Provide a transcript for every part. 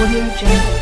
Audio Jungle.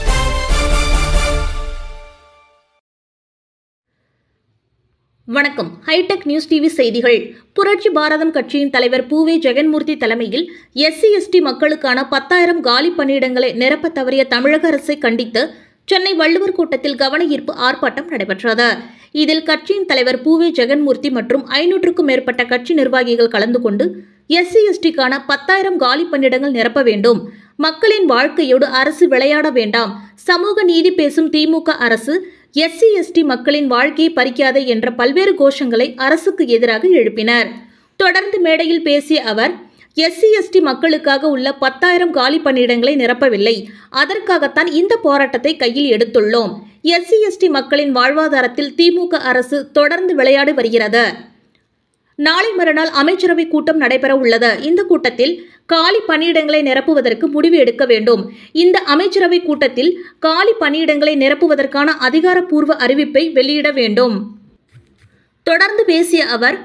வணக்கம். Hi-tech news TV செய்திகள். புரட்சி பாரதம் கட்சியின் தலைவர் பூவே ஜெகன்மூர்த்தி தலைமையில் SC/ST மக்களுக்கான 10,000 காலி பணியிடங்களை நிரப்ப தவறிய தமிழக அரசை கண்டித்து சென்னை வள்ளுவர் கோட்டத்தில் கவன ஈர்ப்பு ஆர்ப்பாட்டம் நடைபெற்றது. இதில் கட்சியின் தலைவர் பூவே ஜெகன்மூர்த்தி மற்றும் 500க்கும் மேற்பட்ட கட்சி நிர்வாகிகள் கலந்து கொண்டு SC/STக்கான 10,000 காலி பணியிடங்கள் நிரப்ப வேண்டும், மக்களின் வாழ்க்கையோடு அரசு விளையாட வேண்டாம், சமூக நீதி பேசும் திமுக அரசு SC/ST மக்களின் வாழ்க்கையை பறிக்காதே என்ற பல்வேறு கோஷங்களை அரசுக்கு எதிராக எழுப்பினர். தொடர்ந்து மேடையில் பேசிய அவர், SC/ST மக்களுக்காக உள்ள 10,000 காலி பணியிடங்களை நிரப்பவில்லை, அதற்காகத்தான் இந்த போராட்டத்தை கையில் எடுத்துள்ளோம். SC/ST மக்களின் வாழ்வாதாரத்தில் திமுக அரசு தொடர்ந்து விளையாடி வருகிறது. நாளை மறுநாள் அமைச்சரவை கூட்டம் நடைபெற உள்ளது. இந்த கூட்டத்தில் காலி பணியிடங்களை நிரப்புவதற்கு முடிவு எடுக்க வேண்டும். இந்த அமைச்சரவை கூட்டத்தில் காலி பணியிடங்களை நிரப்புவதற்கான அதிகாரப்பூர்வ அறிவிப்பை வெளியிட வேண்டும். தொடர்ந்து பேசிய அவர்,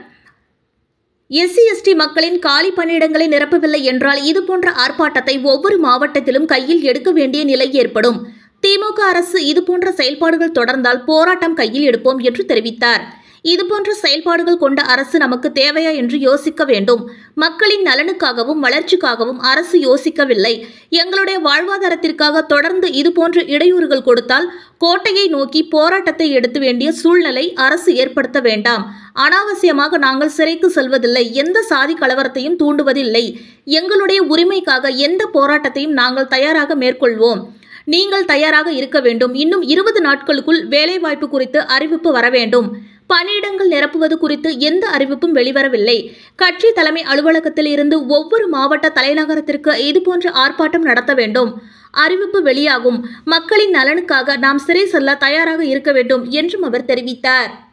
SC/ST மக்களின் காலி பணியிடங்களை நிரப்பவில்லை என்றால் இதுபோன்ற ஆர்ப்பாட்டத்தை ஒவ்வொரு மாவட்டத்திலும் கையில் எடுக்க வேண்டிய நிலை ஏற்படும். திமுக அரசு இதுபோன்ற செயல்பாடுகள் தொடர்ந்தால் போராட்டம் கையில் எடுப்போம் என்று தெரிவித்தார். இதுபோன்ற செயல்பாடுகள் கொண்ட அரசு நமக்கு தேவையா என்று யோசிக்க வேண்டும். மக்களின் நலனுக்காகவும் வளர்ச்சிக்காகவும் அரசு யோசிக்கவில்லை. எங்களுடைய வாழ்வாதாரத்திற்காக தொடர்ந்து இதுபோன்ற இடையூறுகள் கொடுத்தால் கோட்டையை நோக்கி போராட்டத்தை எடுத்து வேண்டிய சூழ்நிலை அரசு ஏற்படுத்த வேண்டாம். அனாவசியமாக நாங்கள் சிறைக்கு செல்வதில்லை, எந்த சாதி கலவரத்தையும் தூண்டுவதில்லை. எங்களுடைய உரிமைக்காக எந்த போராட்டத்தையும் நாங்கள் தயாராக மேற்கொள்வோம். நீங்கள் தயாராக இருக்க வேண்டும். இன்னும் 20 நாட்களுக்குள் வேலைவாய்ப்பு குறித்து அறிவிப்பு வர வேண்டும். பணியிடங்கள் நிரப்புவது குறித்து எந்த அறிவிப்பும் வெளிவரவில்லை. கட்சி தலைமை அலுவலகத்தில் இருந்து ஒவ்வொரு மாவட்ட தலைநகரத்திற்கு இதுபோன்ற ஆர்ப்பாட்டம் நடத்த வேண்டும். அறிவிப்பு வெளியாகும். மக்களின் நலனுக்காக நாம் சிறை செல்ல தயாராக இருக்க வேண்டும் என்றும் அவர் தெரிவித்தார்.